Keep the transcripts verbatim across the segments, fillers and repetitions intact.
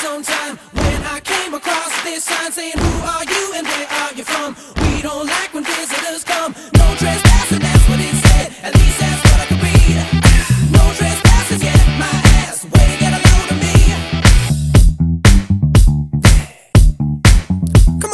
sometime when I came across this sign saying, who are you and where are you from? We don't like when visitors come. No trespassing, that's what it said. At least that's what I could read. No trespassers, yeah, my ass. Way to get a load of me. Come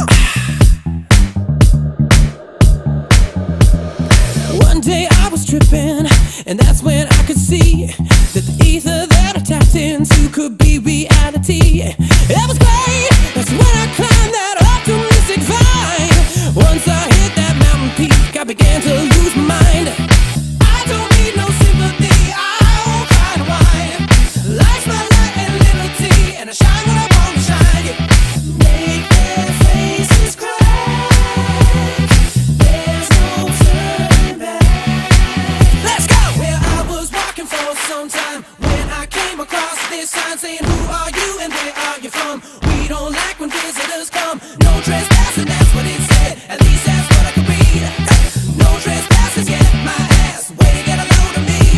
on. One day I was tripping, and that's when I could see that the ether that I tapped into could be reality. It was great, that's when I climbed that optimistic vine. Once I hit that mountain peak, I began to lose my mind. I don't need no sympathy, I won't cry and whine. Life's my light and liberty, and I shine when I want to shine. Yeah. Make their faces crack, there's no turning back. Let's go! Where I was walking for some time when I came across this sign saying, who are you and where are you from? We don't like when visitors come. No trespassing, that's what it said. At least that's what I could read. No trespassers, yeah, my ass. Way to get a load of me.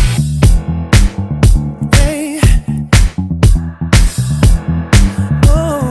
Hey. Oh.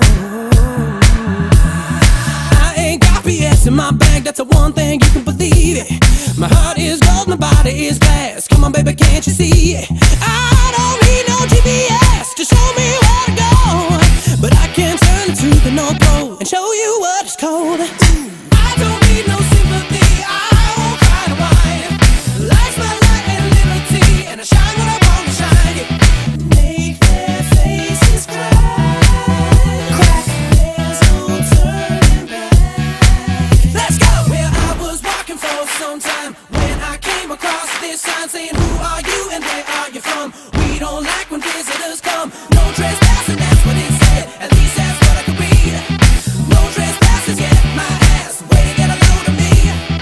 I ain't got B S in my bag, that's the one thing you can believe it. My heart is gold, my body is glass. Come on, baby, can't you see it? I don't need no G P S to show me where to go, but I can turn to the North Pole and show you what it's cold. I don't need no sympathy, I won't cry and whine. Life's my light and liberty, and I shine when I want to shine. Yeah. Make their faces crack, crack. There's no turning back. Let's go! Where I was walking for some time when I came across this sign saying, who are you and where are you from? We don't like when visitors come. No trespassing, that's what it said. At least that's what I could read. No trespassers, yeah, my ass. Way to get a load of me.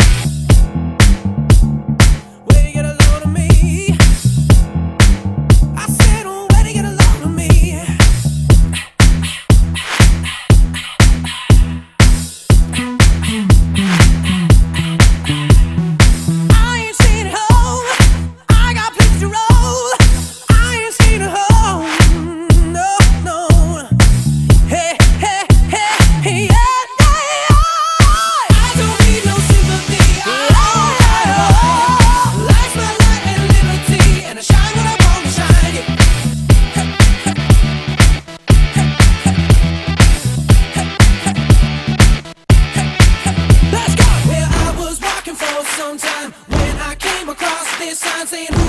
Way to get a load of me. I said, oh, way to get a load of me. I ain't staying at home, I got places to roll. I ain't staying at home, no, no. Hey, hey, hey, hey, yeah, yeah, yeah. I don't need no sympathy, oh, yeah. Life's my light and liberty, and I shine when I want to shine. Yeah. Let's go! Where I was walking for some time when I came across this sign saying,